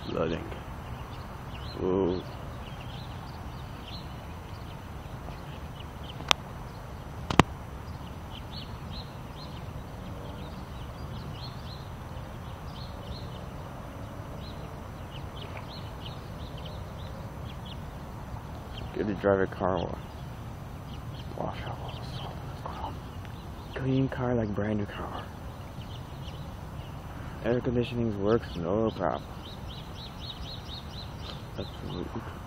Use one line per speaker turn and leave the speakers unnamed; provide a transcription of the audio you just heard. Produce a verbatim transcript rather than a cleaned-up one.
Loading. Whoa. Good to drive a car wash. Wash out all the salt in the car. Clean car like brand new car. Air conditioning works no problem. Absolutely.